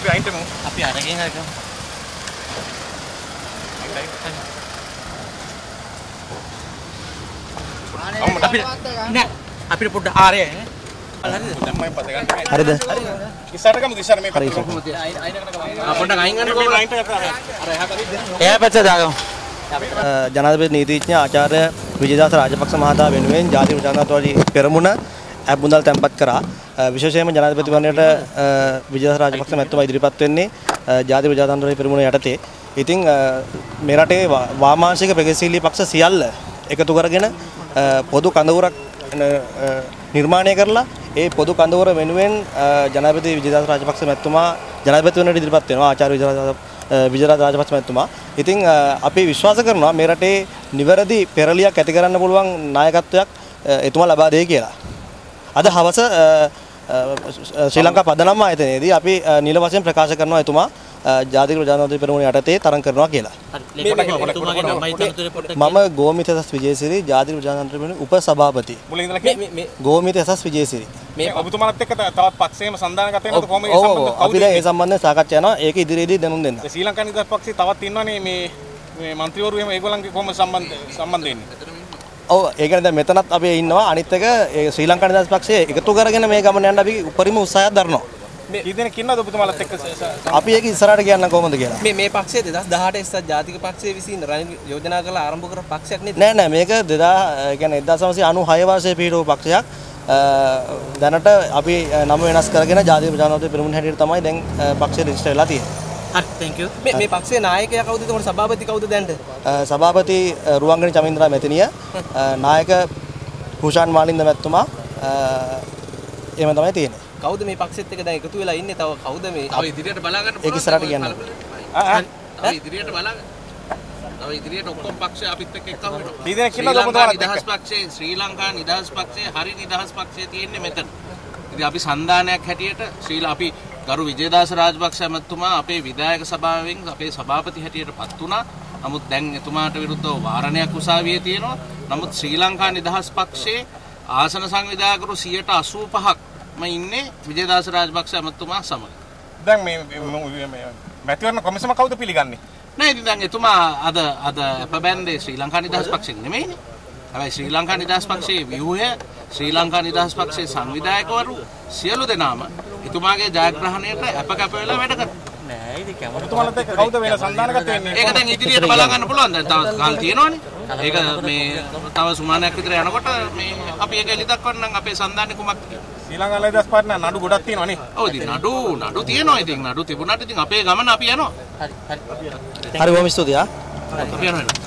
අපි අයින්ට මු. අපි අරගෙන හරිකම්. අපි නෑ අපිට පොඩ්ඩ ආරය නේ. හරිද? දැන් මම පත ගන්න. හරිද? ඉස්සරහට ගමු ඉස්සර මේ පැත්තට. පොඩ්ඩක් අයින් ගන්නකෝ. අයින්ට අර එහා පැත්තේ. එයා පැත්ත දාගමු. ජනාධිපති නීතිඥ ආචාර්ය විජේදාස රාජපක්ෂ මහතා වෙනුවෙන් ජාතික ප්‍රජාතන්ත්‍රවාදී පෙරමුණ ඇප් මුදල් තැන්පත් කරා. විශේෂයෙන්ම ජනාධිපතිවරණයට විජේදාස රාජපක්ෂ මැතිතුමා ඉදිරිපත් වෙන්නේ ජාතික ප්‍රජාතන්ත්‍රවාදී පෙරමුණ යටතේ. ඉතින් මේ රටේ වාමාංශික ප්‍රගතිශීලී පක්ෂ සියල්ල එකතු කරගෙන පොදු කඳවුරක් නිර්මාණය කරලා ඒ පොදු කඳවුර වෙනුවෙන් ජනාධිපති විජේදාස රාජපක්ෂ මැතිතුමා ජනාධිපතිවරණයට ඉදිරිපත් වෙනවා ආචාර්ය විජේදාස රාජපක්ෂ මැතිතුමා. ඉතින් අපි විශ්වාස කරනවා මේ රටේ නිවැරදි පෙරලියක් ඇති කරන්න පුළුවන් නායකත්වයක් එතුමා ලබා දෙයි කියලා. අද හවස ශ්‍රී ලංකා පදනම ආයතනයේදී අපි නිල වශයෙන් ප්‍රකාශ කරනවා එතුමා ජාතික ප්‍රජාතන්ත්‍ර පෙරමුණ යටතේ තරඟ කරනවා කියලා. මම ගෝමිත එස් විජේසිරි ජාතික ප්‍රජාතන්ත්‍ර පෙරමුණේ උපසභාපති. මුලින් ඉඳලා කිව්වේ ගෝමිත එස් විජේසිරි. මේ ඔබතුමාලත් එක්ක තවත් පක්ෂයේම සන්දානගත වෙනවද කොහොමද ඒ සම්බන්ධව? අපි දැන් ඒ සම්බන්ධයෙන් සාකච්ඡා කරනවා. ඒක ඉදිරියේදී දැනුම් දෙන්න. ශ්‍රී ලංකා නිදහස් පක්ෂයේ තවත් ඉන්නවනේ මේ മന്ത്രിවරු එහෙම ඒගොල්ලන්ගේ කොහොමද සම්බන්ධ වෙන්නේ? ඔව් ඒ කියන්නේ දැන් මෙතනත් අපි ඉන්නවා. අනිත් එක ශ්‍රී ලංකා නිදහස් පක්ෂයේ එකතු කරගෙන මේ ගමන යන්න අපි උපරිම උත්සාහයක් දරනවා. කී දෙනෙක් ඉන්නවද ඔබතුමාලත් එක්ක? අපි ඒක ඉස්සරහට කියන්න කොහොමද කියලා. මේ පක්ෂය 2018 එක්සත් ජාතික පක්ෂයේ විසින් රනිල් යෝජනා කරලා ආරම්භ කරපු පක්ෂයක් නේද? නෑ මේක 1996 වර්ෂයේ පිහිටවපු පක්ෂයක්. දැනට අපි නම වෙනස් කරගෙන ජාතික ප්‍රජාතන්ත්‍ර පෙරමුණ හැටියට තමයි දැන් පක්ෂය රෙජිස්ටර් වෙලා තියෙන්නේ. හරි thank you. මේ පක්ෂයේ නායකයා කවුද? ඒකට සභාපති කවුද දැන්ට? සභාපති රුවන්ගනි චමින්ද්‍රා මෙතනිය, නායක කුෂාන් මාලින්ද මැතිතුමා එහෙම තමයි තියෙන්නේ. කවුද මේ පක්ෂෙත් එක්ක දැන් එකතු වෙලා ඉන්නේ? තව කවුද මේ? තව ඉදිරියට බලාගන්න පුළුවන්. ඒක ඉස්සරහට කියන්න. තව ඉදිරියට බලාගන්න. තව ඉදිරියට ඔක්කොම පක්ෂ අපිත් එක්ක එක්ක වෙනවා. කී දෙනෙක් ඉන්නවද ඔබතුමාලත් එක්ක? නිදහස් පක්ෂයේ ශ්‍රී ලංකා නිදහස් පක්ෂයේ හරි නිදහස් පක්ෂයේ තියෙන්නේ මෙතන. ඉතින් අපි සන්දානයක් හැටියට අපි ගරු විජේදාස රාජපක්ෂ මැතිතුමා අපේ විධායක සභාවෙන් අපේ සභාපති හැටියට පත් වුණා. නමුත් දැන් එතුමාට විරුද්ධව වාරණයක් උසාවියේ තියෙනවා. නමුත් ශ්‍රී ලංකා නිදහස් පක්ෂයේ ආසන සංවිධායකරු 85%ක්ම ඉන්නේ විජේදාස රාජපක්ෂ මැතිතුමා සමග. දැන් මේ මැතිවරණ කොමිසම කවුද පිළිගන්නේ? නෑ ඉතින් දැන් එතුමා අද අපබැන්දේ ශ්‍රී ලංකා නිදහස් පක්ෂයෙන් නෙමෙයිනේ. හැබැයි ශ්‍රී ලංකා නිදහස් පක්ෂයේ ව්‍යුහය ශ්‍රී ලංකා නිදහස් පක්ෂයේ සංවිධායකවරු සියලු දෙනාම එතුමාගේ ජයග්‍රහණයට අපකැප වෙලා වැඩ කරනවා. නෑ ඉතින් කැමරා ඔබතුමාලත් එක්ක කවුද වෙලා සන්දානගත වෙන්නේ? ඒක දැන් ඉදිරියට බලා ගන්න පුළුවන්. දැන් තව කාල තියෙනවනේ. ඒක මේ තව සුමානයක් විතර යනකොට මේ අපි ඒක එලි දක්වන්නම් අපේ සන්දානේ කුමක්ද කියලා. ශ්‍රී ලංකා නිදහස් පාර්ටිය නඩු ගොඩක් තියෙනවා නේ. ඔව් ඉතින් නඩු තියෙනවා. ඉතින් නඩු තිබුණාට ඉතින් අපේ ගමන අපි යනවා. හරි හරි බොහොම ස්තුතියි. අපි යනවා.